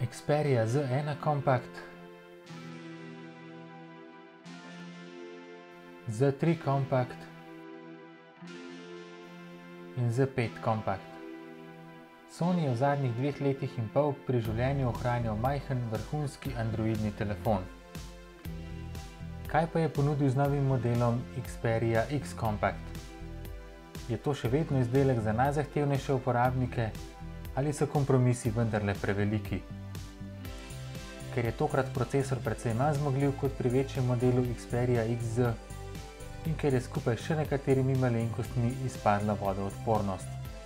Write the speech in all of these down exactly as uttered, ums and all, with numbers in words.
Xperia Z ena Compact, Z tri Compact in Z pet Compact. Sony je v zadnjih dveh letih in pol pri življenju ohranjal majhen vrhunski androidni telefon. Kaj pa je ponudil z novim modelom Xperia X Compact? Je to še vedno izdelek za najzahtevnejše uporabnike ali so kompromisi vendarle preveliki? Ker je tokrat procesor precej manj zmogljiv kot pri večjem modelu Xperia X Z in ker je skupaj še nekaterimi malenkostmi izpadla vodoodpornost.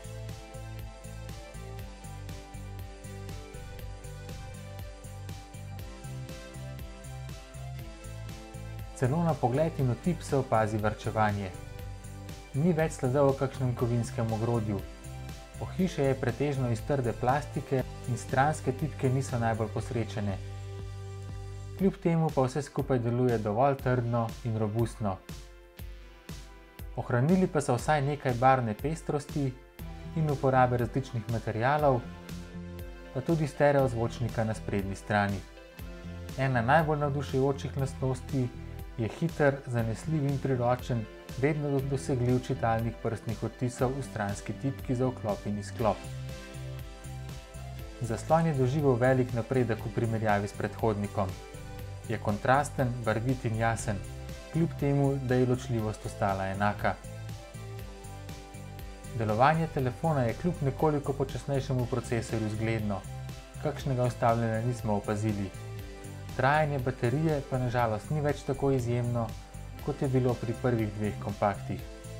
Celo na pogled in otip se opazi varčevanje. Ni več sledov o kakšnem kovinskem ogrodju. Ohišje je pretežno iz trde plastike in stranske tipke niso najbolj posrečene. Kljub temu pa vse skupaj deluje dovolj trdno in robustno. Ohranili pa so vsaj nekaj barvne pestrosti in uporabe različnih materialov, pa tudi stereozvočnika na sprednji strani. Ena najbolj navdušujočih lastnosti je hiter, zanesljiv in priročen, vedno dosegljiv čitalnik prstnih odtisov v stranski tipki za vklop in izklop. Zaslon je doživel velik napredek v primerjavi s predhodnikom. Je kontrasten, barvit in jasen, kljub temu, da je ločljivost ostala enaka. Delovanje telefona je kljub nekoliko počasnejšemu procesorju zgledno, kakšnega ustavljanja nismo opazili. Trajanje baterije pa nažalost ni več tako izjemno, kot je bilo pri prvih dveh kompaktih.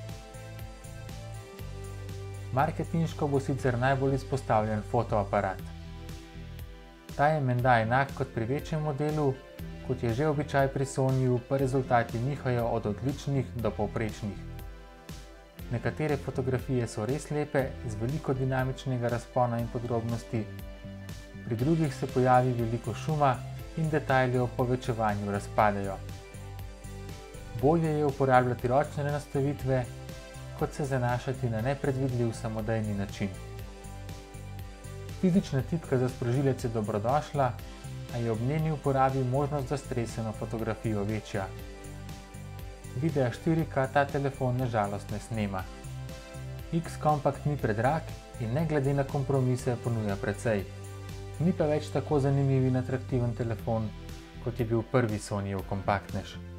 Marketinško bo sicer najbolj izpostavljen fotoaparat. Ta je menda enak kot pri večjem modelu, kot je že običaj pri Sonyju, pa rezultati nihajo od odličnih do povprečnih. Nekatere fotografije so res lepe, z veliko dinamičnega razpona in podrobnosti, pri drugih se pojavi veliko šuma in detajli o povečevanju razpadejo. Bolje je uporabljati ročne nastavitve, kot se zanašati na nepredvidljiv samodejni način. Fizična tipka za sprožilec je dobrodošla, a je ob njeni uporabi možnost za streseno fotografijo večja. Videa štiri K ta telefon nažalost ne snema. X Compact ni predrag in ne glede na kompromise ponuja precej. Ni pa več tako zanimiv in atraktiven telefon, kot je bil prvi Sonyjev kompaktnež.